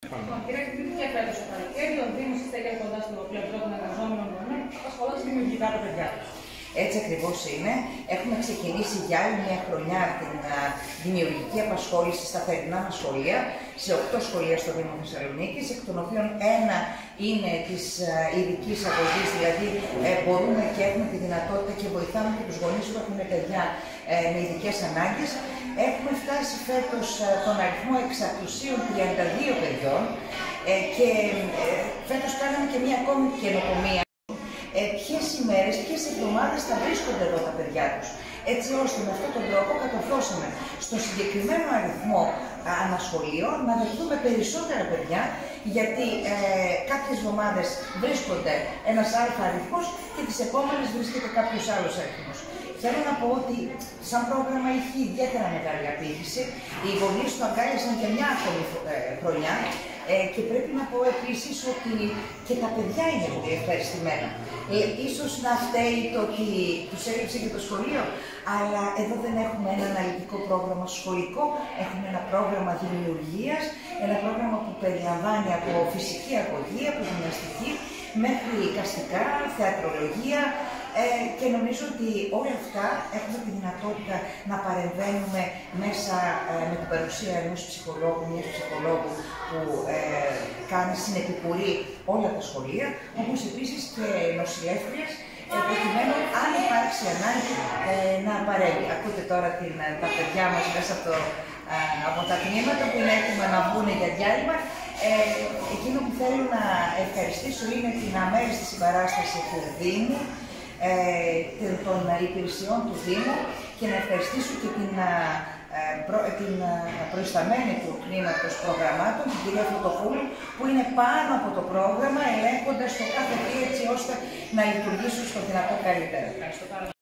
Λοιπόν, κυρία Κρήτη, και φέτος το καλοκαίρι, ο Δήμος στέκεται κοντά στο πλευρό των εργαζόμενων γονέων, απασχολώντας δημιουργικά τα παιδιά τους. Έτσι ακριβώς είναι. Έχουμε ξεκινήσει για άλλη μια χρονιά την δημιουργική απασχόληση στα θερινά μας σχολεία, σε 8 σχολεία στο Δήμο Θεσσαλονίκης, εκ των οποίων ένα είναι της ειδικής αγωγής, δηλαδή μπορούμε και έχουμε τη δυνατότητα και βοηθάμε και τους γονείς που έχουν παιδιά με ειδικές ανάγκες. Έχουμε φτάσει φέτος τον αριθμό 632 παιδιών και φέτος κάναμε και μια ακόμη καινοτομία. Ποιες ημέρες, ποιες εβδομάδες θα βρίσκονται εδώ τα παιδιά τους. Έτσι ώστε με αυτόν τον τρόπο κατορθώσαμε στο συγκεκριμένο αριθμό ανασχολείο να δεχτούμε περισσότερα παιδιά, γιατί κάποιες εβδομάδες βρίσκονται ένας αλφα αριθμός και τις επόμενες βρίσκεται κάποιος άλλος αριθμός. Θέλω να πω ότι σαν πρόγραμμα είχε ιδιαίτερα μεγάλη απήχηση. Οι γονείς το αγκάλιασαν για μια ακόμη χρονιά και πρέπει να πω επίσης ότι και τα παιδιά είναι πολύ ευχαριστημένα. Ίσως να φταίει το ότι τους έλειψε και το σχολείο, αλλά εδώ δεν έχουμε ένα αναλυτικό πρόγραμμα σχολικό, έχουμε ένα πρόγραμμα δημιουργίας, ένα πρόγραμμα που περιλαμβάνει από φυσική αγωγή, από γυμναστική, μέχρι εικαστικά, θεατρολογία, και νομίζω ότι όλα αυτά έχουμε τη δυνατότητα να παρεμβαίνουμε μέσα με την παρουσία ενός ψυχολόγου, μιας ψυχολόγου που κάνει συνεπικουρεί όλα τα σχολεία, όπως επίσης και νοσηλεύτριας, προκειμένου αν υπάρξει ανάγκη να παρέμβει. Ακούτε τώρα τα παιδιά μας μέσα από τα τμήματα που είναι έτοιμα να βγουν για διάλειμμα. Εκείνο που θέλω να ευχαριστήσω είναι την αμέριστη συμπαράσταση του Δήμου, των υπηρεσιών του Δήμου, και να ευχαριστήσω και την προϊσταμένη του τμήματος προγραμμάτων, την κυρία Φωτοπούλου, που είναι πάνω από το πρόγραμμα, ελέγχοντας το κάθε τι, έτσι ώστε να λειτουργήσουν στο δυνατό καλύτερα.